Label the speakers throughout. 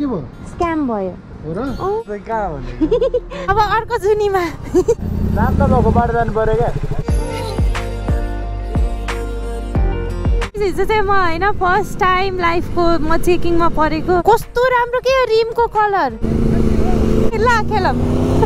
Speaker 1: के भयो
Speaker 2: स्क्याम भयो
Speaker 1: हो र कहाँ भने
Speaker 2: अब अर्को जुनीमा
Speaker 1: नाम त भएको बाटो जानु पर्यो क्या
Speaker 2: हिजो चाहिँ म होइन फर्स्ट टाइम लाइफको म चेकिङमा परेको कस्तो राम्रो के रिमको कलर ल खेलम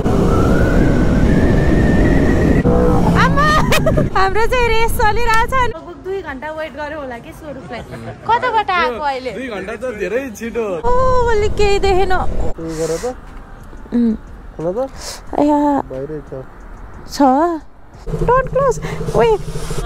Speaker 2: आमा हाम्रो चाहिँ रेस चलिरहेछ लगभग 2 घण्टा वेट गर्यो होला कि स्वरूपलाई कताबाट आएको अहिले
Speaker 1: 2 घण्टा त धेरै छिटो
Speaker 2: ओ मैले केही देखेन
Speaker 1: गर त खोला त
Speaker 2: आया
Speaker 1: बाहिरै
Speaker 2: छ don't close wait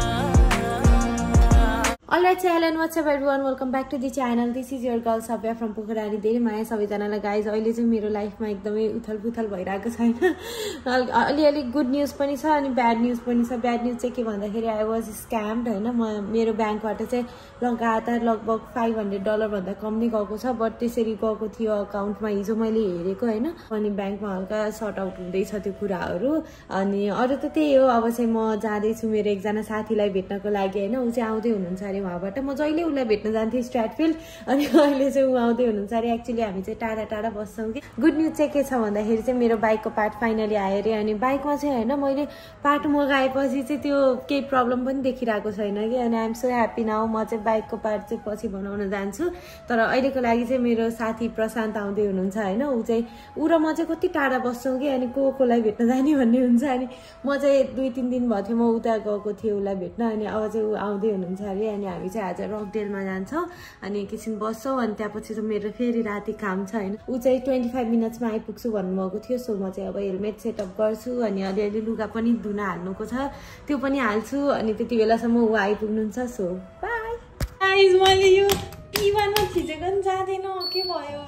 Speaker 2: Alright, hello and what's up everyone, welcome back to the channel. This is your girl Savya from Pukarani. धेरै माया सबैजनालाई गाइज अहिले चाहिँ मेरो लाइफमा एकदमै उथलपुथल भइरहेको छैन अलि गुड न्यूज पनि छ अनि ब्याड न्यूज पनि छ ब्याड न्यूज चाहिँ के भन्दाखेरि आई वाज स्क्याम्ड हैन म मेरो ब्याङ्कबाट चाहिँ लगातार लगभग $500 भन्दा कम नै गएको छ बट त्यसरी गएको थियो अकाउन्टमा हिजो मैले हेरेको हैन अनि ब्याङ्कमा हल्का सर्ट आउट हुँदैछ त्यो कुराहरू अनि अरु त त्यही हो अब चाहिँ म जाँदै छु मेरो एकजना साथीलाई भेट्नको लागि हैन उ चाहिँ आउँदै हुनुहुन्छ अरे वहाँबाट म जहिले उलाई भेट्न जान्थे स्ट्राटफिल्ड अनि अहिले चाहिँ उ आउँदै हुनुहुन्छ अरे एक्चुअली हामी चाहिँ टाढा टाढा बस्छौं कि गुड न्यूज चाहिँ के छ भन्दाखेरि चाहिँ मेरो बाइकको पार्ट फाइनली आयो रे अनि बाइकमा चाहिँ हैन मैले पार्ट मगाएपछि चाहिँ त्यो केही प्रब्लम पनि देखिरहेको छैन कि अनि I am so happy now म चाहिँ बाइकको पार्ट चाहिँ पछि बनाउन जान्छु तर अहिलेको लागि चाहिँ मेरो साथी प्रशान्त आउँदै हुनुहुन्छ हैन उ चाहिँ उ र म चाहिँ कति टाढा बस्छौं कि अनि कोलाई भेट्न जाने भन्ने हुन्छ अनि म चाहिँ 2-3 दिन भयो थियो म उता गएको थिएँ उलाई भेट्न अनि अब चाहिँ उ आउँदै हुनुहुन्छ अरे अनि हामी चाहिँ आज रकडेलमा जान्छौं अनि एकछिन बस्छौं अनि त्यसपछि चाहिँ मेरो फेरि राति काम छ हैन उ चाहिँ 25 मिनेट्समा आइपुग्छु भन्नुभएको थियो सो म चाहिँ अब हेलमेट सेटअप गर्छु अनि अलिअलि लुगा पनि धुन हाल्नुको छ त्यो पनि हाल्छु अनि त्यति बेलासम्म उ आइपुग्नुहुन्छ सो बाइ गाइस मैले यो इवानमा खिचेको नि जाँदैन के भयो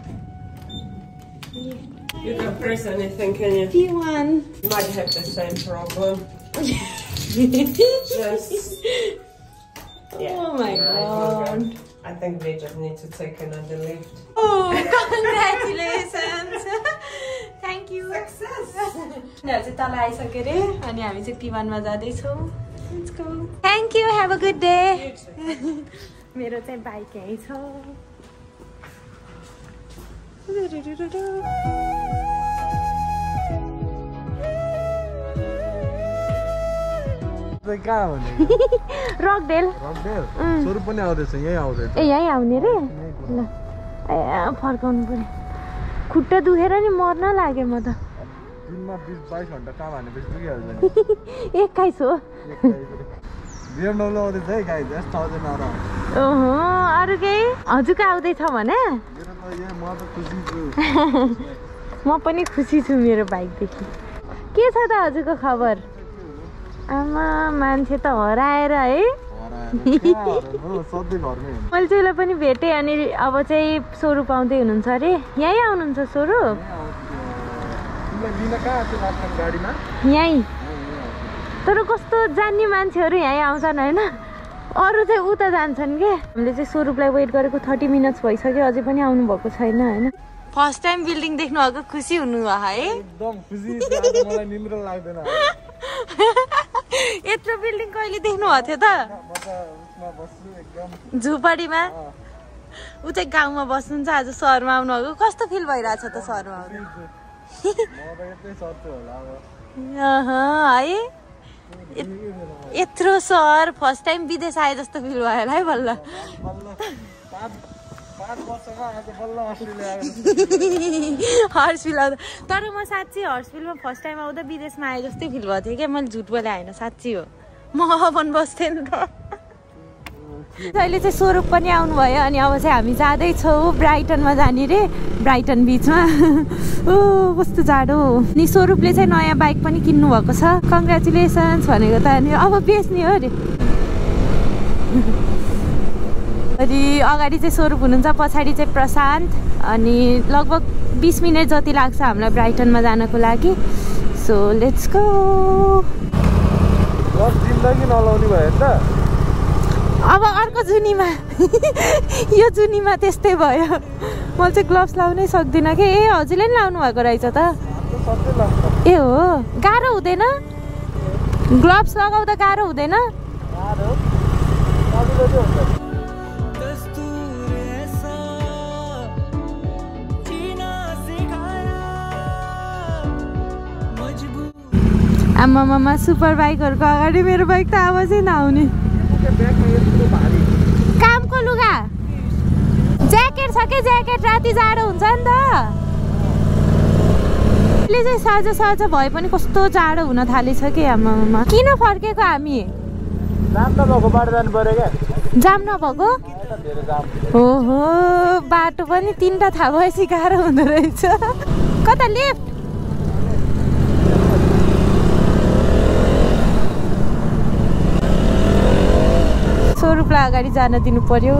Speaker 3: You can press anything, can you?
Speaker 2: P1
Speaker 3: Might have the same problem. Just yeah.
Speaker 2: Oh my god.
Speaker 3: I think we just need to take another lift.
Speaker 2: Oh, congratulations. Thank you.
Speaker 3: Success.
Speaker 2: Now चाहिँ तल आइसक्यो रे अनि हामी चाहिँ P1 मा जाँदै छौं. Let's go. Thank you. Have a good day. मेरो चाहिँ बाइक यही छ.
Speaker 1: कहाँ भने
Speaker 2: रकडेल
Speaker 1: स्वरूप पनि आउँदैछ यही आउँदैछ
Speaker 2: ए यही आउने रे ल ए फर्काउनु पर्यो खुट्टा दुखेर नि मर्न लाग्यो म त
Speaker 1: दिनमा 20-22 घण्टा काम हानेपछि दुखिहाल्छ नि
Speaker 2: 21 हो
Speaker 1: BMW आउँदैछ है गाइस यस्तो आउँदैन र
Speaker 2: ओहो अरु केही हजुरको आउँदैछ भने
Speaker 1: मेरो त यहाँ म त खुसी छु
Speaker 2: म पनि खुसी छु मेरो बाइकदेखि के छ त हजुरको खबर आमा मान्छे त हराएर है मैले चाहिँ उसलाई पनि भेटेँ अनि अब चाहिँ स्वरूप आउँदै हुनुहुन्छ अरे यहीँ आउनुहुन्छ स्वरूप यहीँ तर कस्तो जान्ने मान्छेहरू यहीँ आउँछन् होइन अरू चाहिँ उता जान्छन् के हामीले चाहिँ स्वरूपलाई वेट गरेको 30 मिनट्स भइसक्यो अझै पनि आउनु भएको छैन होइन फर्स्ट टाइम बिल्डिङ देख्नु भएको खुसी हुनु भयो है
Speaker 1: एकदम खुसी मलाई निन्द्रा लाग्दैन
Speaker 2: यत्रो बिल्डिङ कहिले देख्नु भएको थियो त झुपडीमा उ चाहिँ गाउँमा बस्नुहुन्छ आज सहरमा आउनु भएको कस्तो फिल भइरहेछ त सहरमा आउनु है यत्रो सहर फर्स्ट टाइम विदेश आए जस्तो फिल भयो होला है बल्ल हर्सफिल आउँदा तर म साँच्ची हर्सफिलमा फर्स्ट टाइम आउँदा विदेशमा आए जस्तै फिल भएको थियो क्या मैले झुट बोले होइन साँच्ची हो म अपन बस्थेँ नि त अहिले चाहिँ स्वरूप पनि आउनुभयो अनि अब चाहिँ हामी जाँदैछौँ ब्राइटनमा जाने रे ब्राइटन बिचमा ओ कस्तो जाडो नि स्वरूपले चाहिँ नयाँ बाइक पनि किन्नु भएको छ कङ्ग्रेचुलेसन्स भनेको त अनि अब बेच्ने हो अरे अनि अगाडि चाहिँ स्वरूप हुनुहुन्छ पछाडि चाहिँ प्रशान्त अनि लगभग 20 मिनट जति लाग्छ हामीलाई ब्राइटनमा जानको लागि सो लेट्स गो
Speaker 1: जिन्दगी नलाउने भयो त
Speaker 2: अब अर्को जुनीमा यो जुनीमा त्यस्तै भयो मैले चाहिँ ग्लोभ्स लाउनै सक्दिनँ कि ए हजुरले नि लाउनु भएको रहेछ त ए हो गाह्रो हुँदैन ग्लोभ्स लगाउँदा गाह्रो हुँदैन आमामामा सुपर बाइकहरूको अगाडि मेरो बाइक त आवाजै नआउने। कामको लुगा ज्याकेट छ कि ज्याकेट राति जाडो हुन्छ नि त। अहिले चाहिँ साँझ साँझ भए पनि कस्तो जाडो हुन थालेछ कि आमामामा। किन फर्केको हामी?
Speaker 1: जाम नभएको बाटो जानु पर्यो क्या।
Speaker 2: जाम नभएको? ओहो बाटो पनि 3टा थाहा भएपछि गाह्रो हुँदो रहेछ। कता लेफ्ट? स्वरूपलाई अगाडि जान दिनु पर्यो।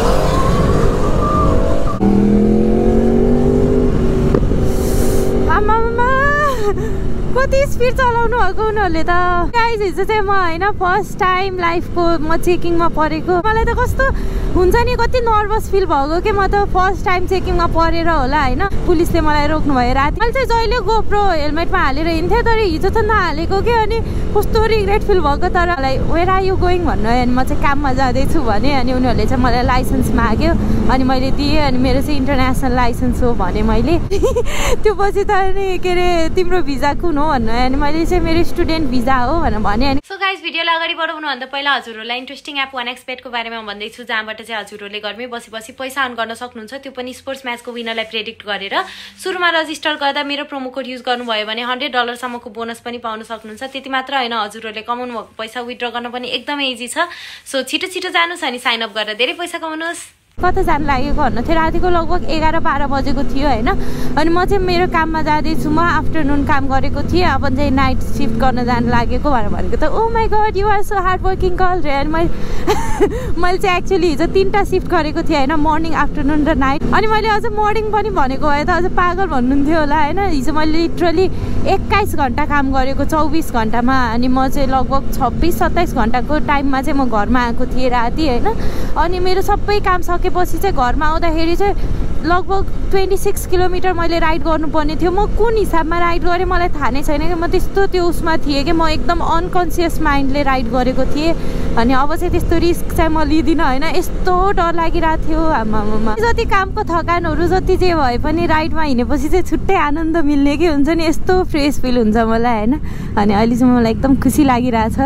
Speaker 2: आमामा कति स्पिड चलाउनु भएको उनीहरूले त। गाइज हिजो चाहिँ म होइन फर्स्ट टाइम लाइफको म चेकिङमा परेको। मलाई त कस्तो हुन्छ नि कति नर्भस फिल भएको कि म त फर्स्ट टाइम चेकिङमा परेर होला होइन। पुलिसले मलाई रोक्नु भयो राति। मैले चाहिँ जहिले गोप्रो हेलमेटमा हालेर हिँड्थेँ तर हिजो त नहालेको कि अनि कस्तो रिग्रेट फिल भएको। तर मलाई वेयर आर यु गोइङ भन्नु अनि म चाहिँ काममा जाँदैछु भने अनि उनीहरूले चाहिँ मलाई लाइसेन्स माग्यो अनि मैले दिएँ अनि मेरो चाहिँ इन्टरनेसनल लाइसेन्स हो भने मैले। त्यो पछि त अनि के अरे तिम्रो भिजा कुन हो भन्नु अनि मैले चाहिँ मेरो स्टुडेन्ट भिजा हो भनेर भने। अनि सो गाइज भिडियोलाई अगाडि बढाउनुभन्दा पहिला हजुरहरूलाई इन्ट्रेस्टिङ एप 1xbetको बारेमा भन्दैछु जहाँबाट चाहिँ हजुरहरूले घरमै बसी बसी पैसा अर्न गर्न सक्नुहुन्छ। त्यो पनि स्पोर्ट्स म्याचको विनरलाई प्रेडिक्ट गरेर सुरुमा रजिस्टर गर्दा मेरो प्रोमो कोड युज गर्नुभयो भने $100 सम्मको बोनस पनि पाउन सक्नुहुन्छ। त्यति मात्र होइन हजुरहरूले कमाउनु भएको पैसा विथड्र गर्न पनि एकदमै इजी छ। सो छिटो छिटो जानुहोस् अनि साइन अप गरेर धेरै पैसा कमाउनुहोस्। कता जानु लागेको भन्नु थियो रातिको लगभग 11-12 बजेको थियो होइन। अनि म चाहिँ मेरो काममा जाँदैछु। म आफ्टरनुन काम गरेको थिएँ अब चाहिँ नाइट सिफ्ट गर्न जानु लागेको भनेको त oh my God you are so hard working girl रे। अनि मैले चाहिँ एक्चुअली हिजो 3टा सिफ्ट गरेको थिएँ होइन मर्निङ आफ्टरनुन र नाइट। अनि मैले अझ मर्निङ पनि भनेको भए त अझ पागल भन्नुहुन्थ्यो होला होइन। हिजो मैले लिटरली 21 घन्टा काम गरेको 24 घन्टामा। अनि म चाहिँ लगभग 26-27 घन्टाको टाइममा चाहिँ म घरमा आएको थिएँ राति होइन। अनि मेरो सबै काम सकेपछि चाहिँ घरमा आउँदाखेरि चाहिँ लगभग 26 किलोमिटर मैले राइड गर्नुपर्ने थियो। म कुन हिसाबमा राइड गरेँ मलाई थाहा नै छैन कि म त्यस्तो त्यो उसमा थिएँ कि म एकदम अनकन्सियस माइन्डले राइड गरेको थिएँ। अनि अब चाहिँ त्यस्तो रिस्क चाहिँ म लिँदिनँ होइन। यस्तो डर लागिरहेको थियो आमामा। जति कामको थकानहरू जति जे भए पनि राइडमा हिँडेपछि चाहिँ छुट्टै आनन्द मिल्ने कि हुन्छ नि यस्तो फ्रेस फिल हुन्छ मलाई होइन। अनि अहिले चाहिँ मलाई एकदम खुसी लागिरहेछ।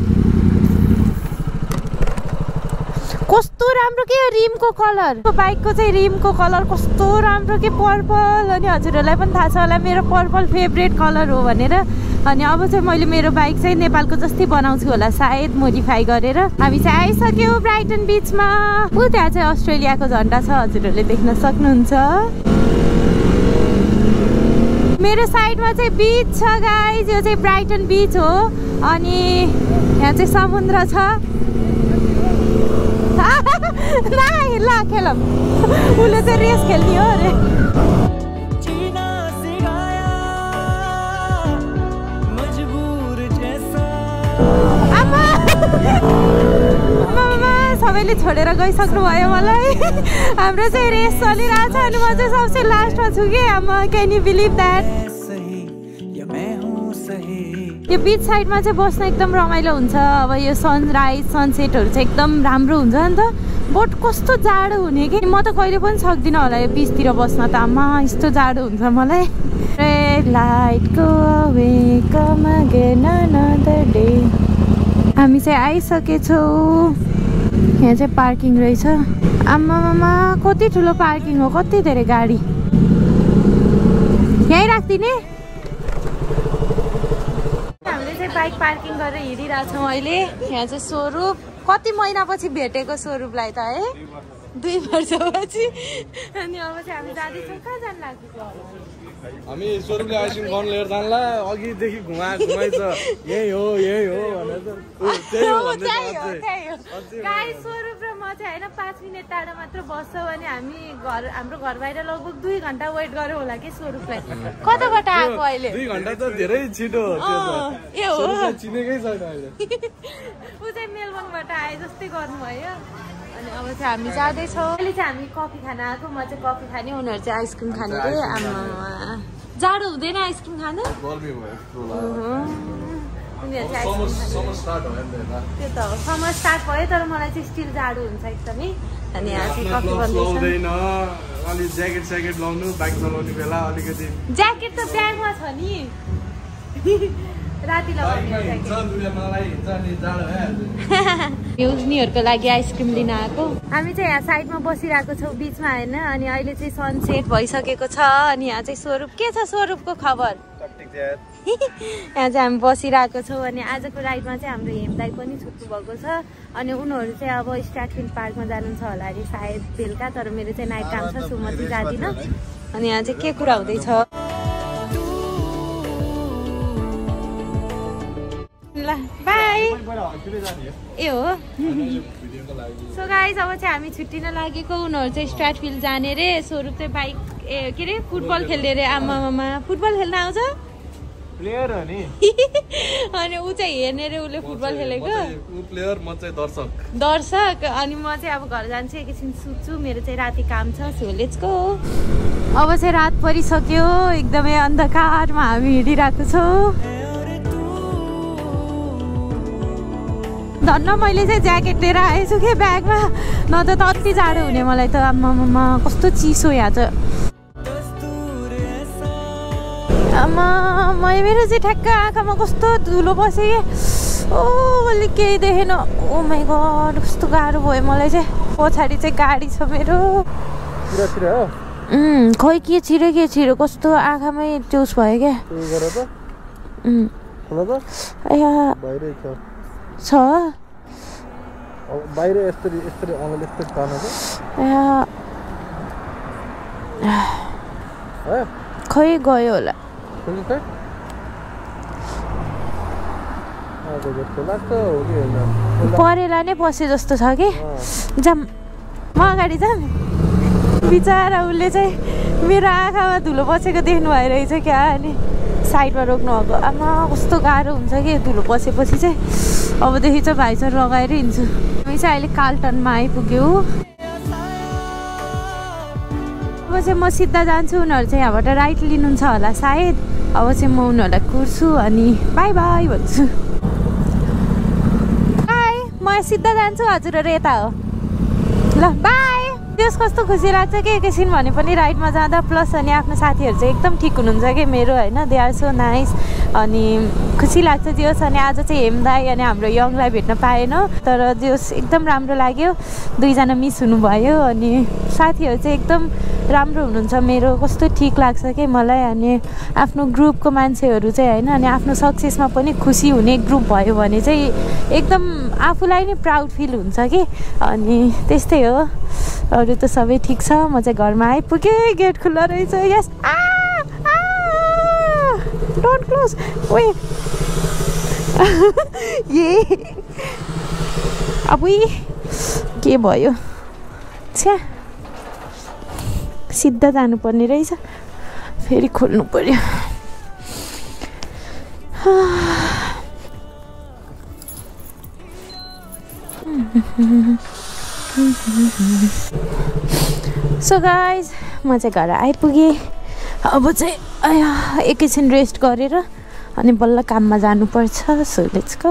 Speaker 2: कस्तो राम्रो के रिमको कलर बाइकको चाहिँ रिमको कलर कस्तो राम्रो के पर्पल। अनि हजुरहरूलाई पनि थाहा छ होला मेरो पर्पल फेभरेट कलर हो भनेर। अनि अब चाहिँ मैले मेरो बाइक चाहिँ नेपालको जस्तै बनाउँछु होला सायद मोडिफाई गरेर। हामी चाहिँ आइसक्यौँ ब्राइटन बिचमा। ऊ त्यहाँ चाहिँ अस्ट्रेलियाको झन्डा छ हजुरहरूले देख्न सक्नुहुन्छ। मेरो साइडमा चाहिँ बिच छ गाइज। यो चाहिँ ब्राइटन बिच हो अनि यहाँ चाहिँ समुद्र छ। ल खेलौँ उसले चाहिँ रेस खेल्ने हो अरे। सबैले छोडेर गइसक्नु भयो मलाई। हाम्रो चाहिँ रेस चलिरहेछ अनि म चाहिँ सबसे लास्टमा छु कि आमा क्यान यु बिलिभ द्याट। यो बिच साइडमा चाहिँ बस्न एकदम रमाइलो हुन्छ। अब यो सनराइज सनसेटहरू चाहिँ एकदम राम्रो हुन्छ नि त। बट कस्तो जाडो हुने कि म त कहिले पनि सक्दिनँ होला यो बिचतिर बस्न त आमा यस्तो जाडो हुन्छ मलाई। Red light go away come again another day. हामी चाहिँ आइसकेछौँ। यहाँ चाहिँ पार्किङ रहेछ। आमामा कति ठुलो पार्किङ हो कति धेरै गाडी। यहीँ राखिदिने। हामीले चाहिँ बाइक पार्किङ गरेर हिँडिरहेछौँ अहिले। यहाँ चाहिँ स्वरूप कति महिनापछि भेटेको स्वरूपलाई त है 2 वर्षपछि। अनि अब चाहिँ हामी जाँदैछौँ। कहाँ जानु लाग्यो?
Speaker 1: हामी स्वरूपले आइसक्रिम खान लिएर जानला अघिदेखि घुमाइछ यही हो भनेर
Speaker 2: गाइस स्वरूप र म चाहिँ होइन 5 मिनट टाढा मात्र बस्छौँ अनि हामी हाम्रो घर बाहिर लगभग 2 घन्टा वेट गर्यो होला कि स्वरूपलाई। कताबाट आएको अहिले?
Speaker 1: 2 घन्टा त धेरै छिटो हो। चिनेकै छैन अहिले।
Speaker 2: ऊ चाहिँ मेलबर्नबाट आए जस्तै गर्नुभयो। अनि अब चाहिँ हामी जाँदैछौँ। अहिले चाहिँ हामी कफी खान आएको। म चाहिँ कफी खाने उनीहरू चाहिँ आइसक्रिम खाने रे। आमा जाडो हुँदैन आइसक्रिम खानु? उनीहरू चाहिँ त्यो त हो समर स्टार्ट भयो तर मलाई चाहिँ स्टिल जाडो हुन्छ एकदमै। अनि यहाँ चाहिँ कफी बन्दैछ।
Speaker 1: अलि ज्याकेट स्याकेट लाउनु बाइक चलाउने बेला अलिकति।
Speaker 2: ज्याकेट त ब्यागमा छ नि। राति लगाउने उनीहरूको लागि आइसक्रिम लिन आएको हामी चाहिँ यहाँ साइडमा बसिरहेको छौँ बिचमा होइन अनि अहिले चाहिँ सनसेट भइसकेको छ अनि यहाँ चाहिँ स्वरूप के छ स्वरूपको खबर यहाँ चाहिँ हामी बसिरहेको छौँ अनि आजको राइडमा चाहिँ हाम्रो हेमदाई पनि छुट्नु भएको छ अनि उनीहरू चाहिँ अब स्ट्याटफिल्ड पार्कमा जानुहुन्छ होला अरे सायद बेलुका तर मेरो चाहिँ नाइट काम छ सो म चाहिँ जाँदिनँ अनि यहाँ चाहिँ के कुरा हुँदैछ ल बाई ए हो सो गाइज अब चाहिँ हामी छुट्टिन लागेको उनीहरू चाहिँ स्ट्याटफिल्ड जाने रे स्वरूप चाहिँ बाइक के अरे फुटबल खेल्ने रे आमामा फुटबल खेल्न आउँछ
Speaker 1: प्लेयर हो नि
Speaker 2: अनि ऊ चाहिँ हेर्ने रे उसले फुटबल खेलेको
Speaker 1: प्लेयर म चाहिँ
Speaker 2: दर्शक अनि म चाहिँ अब घर जान्छु एकैछिन सुत्छु मेरो चाहिँ राति काम छ सो लेट्स गो अब चाहिँ रात परिसक्यो एकदमै अन्धकारमा हामी हिँडिरहेको छौँ धन्न मैले चाहिँ ज्याकेट लिएर आएछु कि ब्यागमा न त अति जाडो हुने मलाई त आमामा कस्तो चिसो यहाँ त आमा मेरो चाहिँ ठ्याक्क आँखामा कस्तो धुलो बस्यो कि ओ अलिक केही देखेन ओ माई गड कस्तो गाह्रो भयो मलाई चाहिँ पछाडि चाहिँ गाडी छ मेरो खै के छिरो कस्तो आँखामै चुस भयो क्या छ
Speaker 1: बाहिर यस्तरी अनलाइन यस्तो
Speaker 2: खै गयो होला परेला नै बसे जस्तो छ कि जाम म अगाडि जाम बिचरा उसले चाहिँ मेरो आँखामा धुलो बसेको देख्नु भइरहेछ क्या अनि साइडमा रोक्नु भएको आमा कस्तो गाह्रो हुन्छ कि धुलो बसेपछि चाहिँ अबदेखि चाहिँ भाइसर लगाएर हिँड्छु हामी चाहिँ अहिले कार्लटनमा आइपुग्यौँ अब चाहिँ म सिधा जान्छु उनीहरू चाहिँ यहाँबाट राइट लिनुहुन्छ होला सायद अब चाहिँ म उनीहरूलाई कुर्छु अनि बाई बाई भन्छु बाई म सिधा जान्छु हजुरहरू यता हो ल बाई त्यस कस्तो खुसी लाग्छ कि एकैछिन भने पनि राइडमा जाँदा प्लस अनि आफ्नो साथीहरू चाहिँ एकदम ठिक हुनुहुन्छ कि मेरो होइन दे आर सो नाइस अनि खुसी लाग्छ जियोस् अनि आज चाहिँ हेमदाई अनि हाम्रो यङलाई भेट्न पाएन तर जियोस् एकदम राम्रो लाग्यो दुईजना मिस हुनुभयो अनि साथीहरू चाहिँ एकदम राम्रो हुनुहुन्छ मेरो कस्तो ठिक लाग्छ कि मलाई अनि आफ्नो ग्रुपको मान्छेहरू चाहिँ होइन अनि आफ्नो सक्सेसमा पनि खुसी हुने ग्रुप भयो भने चाहिँ एकदम आफूलाई नै प्राउड फिल हुन्छ कि अनि त्यस्तै हो अरू त सबै ठिक छ म चाहिँ घरमा आइपुगेँ गेट खुल्ला रहेछ यस डोन्ट क्लोज ओए ये अब के भयो छ्या सिधा जानुपर्ने रहेछ फेरि खोल्नु पर्यो सो गाइज म चाहिँ घर आइपुगेँ अब चाहिँ एकैछिन रेस्ट गरेर अनि बल्ल काममा जानुपर्छ सो लेट्स गो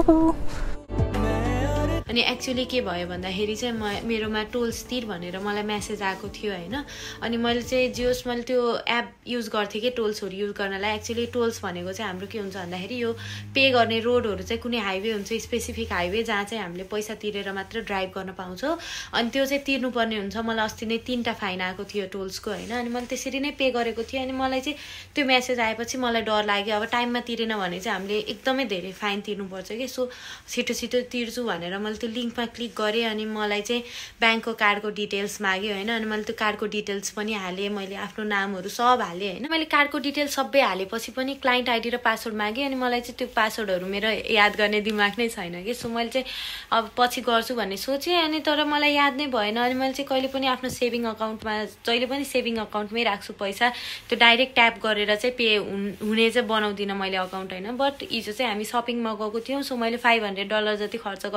Speaker 2: अनि एक्चुअली के भयो भन्दाखेरि चाहिँ मेरोमा टोल्स तिर भनेर मलाई मेसेज आएको थियो होइन अनि मैले चाहिँ जियोस् मैले त्यो एप युज गर्थेँ कि टोल्सहरू युज गर्नलाई एक्चुअली टोल्स भनेको चाहिँ हाम्रो के हुन्छ भन्दाखेरि यो पे गर्ने रोडहरू चाहिँ कुनै हाइवे हुन्छ स्पेसिफिक हाइवे जहाँ चाहिँ हामीले पैसा तिरेर मात्र ड्राइभ गर्न पाउँछौँ अनि त्यो चाहिँ तिर्नुपर्ने हुन्छ मलाई अस्ति नै 3टा फाइन आएको थियो टोल्सको होइन अनि मैले त्यसरी नै पे गरेको थिएँ अनि मलाई चाहिँ त्यो मेसेज आएपछि मलाई डर लाग्यो अब टाइममा तिरेन भने चाहिँ हामीले एकदमै धेरै फाइन तिर्नुपर्छ कि सो छिटो तिर्छु भनेर मैले त्यो लिङ्कमा क्लिक गरेँ अनि मलाई चाहिँ ब्याङ्कको कार्डको डिटेल्स माग्यो होइन अनि मैले त्यो कार्डको डिटेल्स पनि हालेँ मैले आफ्नो नामहरू सब हालेँ होइन मैले कार्डको डिटेल्स सबै हालेपछि पनि क्लाइन्ट आइडी र पासवर्ड मागेँ अनि मलाई चाहिँ त्यो पासवर्डहरू मेरो याद गर्ने दिमाग नै छैन कि सो मैले चाहिँ अब पछि गर्छु भन्ने सोचेँ अनि तर मलाई याद नै भएन अनि मैले चाहिँ कहिले पनि आफ्नो सेभिङ अकाउन्टमा जहिले पनि सेभिङ अकाउन्टमै राख्छु पैसा त्यो डाइरेक्ट ट्याप गरेर चाहिँ पे हुने चाहिँ बनाउँदिनँ मैले अकाउन्ट होइन बट हिजो चाहिँ हामी सपिङमा गएको थियौँ सो मैले $500 जति खर्च गर्छु भनेर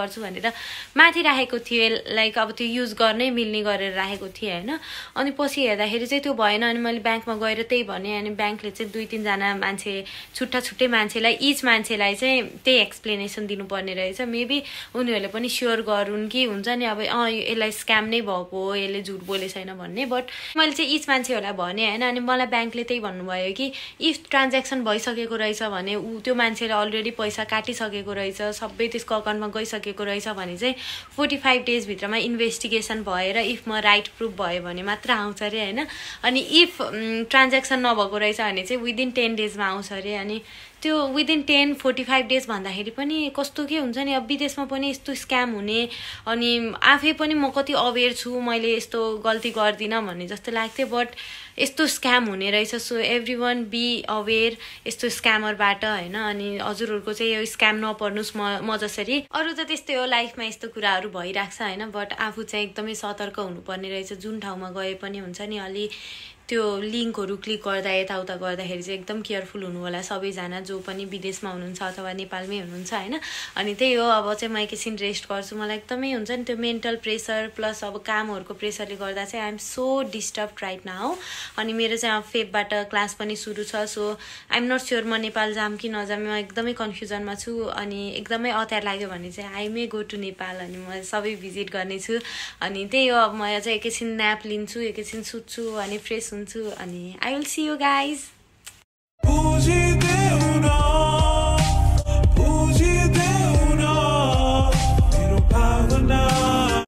Speaker 2: माथि राखेको थिएँ लाइक अब त्यो युज गर्नै मिल्ने गरेर राखेको थिएँ होइन अनि पछि हेर्दाखेरि चाहिँ त्यो भएन अनि मैले ब्याङ्कमा गएर त्यही भनेँ अनि ब्याङ्कले चाहिँ 2-3 जना मान्छे छुट्टै मान्छेलाई इच मान्छेलाई चाहिँ त्यही एक्सप्लेनेसन दिनुपर्ने रहेछ मेबी उनीहरूले पनि स्योर गरून् कि हुन्छ नि अब यसलाई स्क्याम नै भएको हो यसले झुट बोले छैन भन्ने बट मैले चाहिँ इच मान्छेहरूलाई भनेँ होइन अनि मलाई ब्याङ्कले त्यही भन्नुभयो कि इफ ट्रान्ज्याक्सन भइसकेको रहेछ भने त्यो मान्छेले अलरेडी पैसा काटिसकेको रहेछ सबै त्यसको अकाउन्टमा गइसकेको रहेछ भने चाहिँ 45 डेजभित्रमा इन्भेस्टिगेसन भएर इफ म राइट प्रुफ भयो भने मात्र आउँछ अरे होइन अनि इफ ट्रान्ज्याक्सन नभएको रहेछ भने चाहिँ विदिन 10 डेजमा आउँछ अरे अनि त्यो विदिन 10-45 डेज भन्दाखेरि पनि कस्तो के हुन्छ नि अब विदेशमा पनि यस्तो स्क्याम हुने अनि आफै पनि म कति अवेर छु मैले यस्तो गल्ती गर्दिनँ भन्ने जस्तो लाग्थ्यो बट यस्तो स्क्याम हुने रहेछ सो एभ्रीवन बी अवेर यस्तो स्क्यामरबाट होइन अनि हजुरहरूको चाहिँ यो स्क्याम नपर्नुस् म जसरी अरू त त्यस्तै हो लाइफमा यस्तो कुराहरू भइरहेको छ होइन बट आफू चाहिँ एकदमै सतर्क हुनुपर्ने रहेछ जुन ठाउँमा गए पनि हुन्छ नि अलि त्यो लिङ्कहरू क्लिक गर्दा यताउता गर्दाखेरि चाहिँ एकदम केयरफुल हुनु होला सबैजना जो पनि विदेशमा हुनुहुन्छ अथवा नेपालमै हुनुहुन्छ होइन अनि त्यही हो अब चाहिँ म एकैछिन रेस्ट गर्छु मलाई एकदमै हुन्छ नि त्यो मेन्टल प्रेसर प्लस अब कामहरूको प्रेसरले गर्दा चाहिँ I am so disturb right now अनि मेरो चाहिँ अब फेबबाट क्लास पनि सुरु छ so I am not sure म नेपाल जाम कि नजाम म एकदमै कन्फ्युजनमा छु अनि एकदमै अत्यार लाग्यो भने चाहिँ I may go to Nepal अनि म सबै भिजिट गर्नेछु अनि त्यही हो अब म चाहिँ एकैछिन न्याप लिन्छु एकैछिन सुत्छु अनि फ्रेस हुन्छु अनि I will see you guys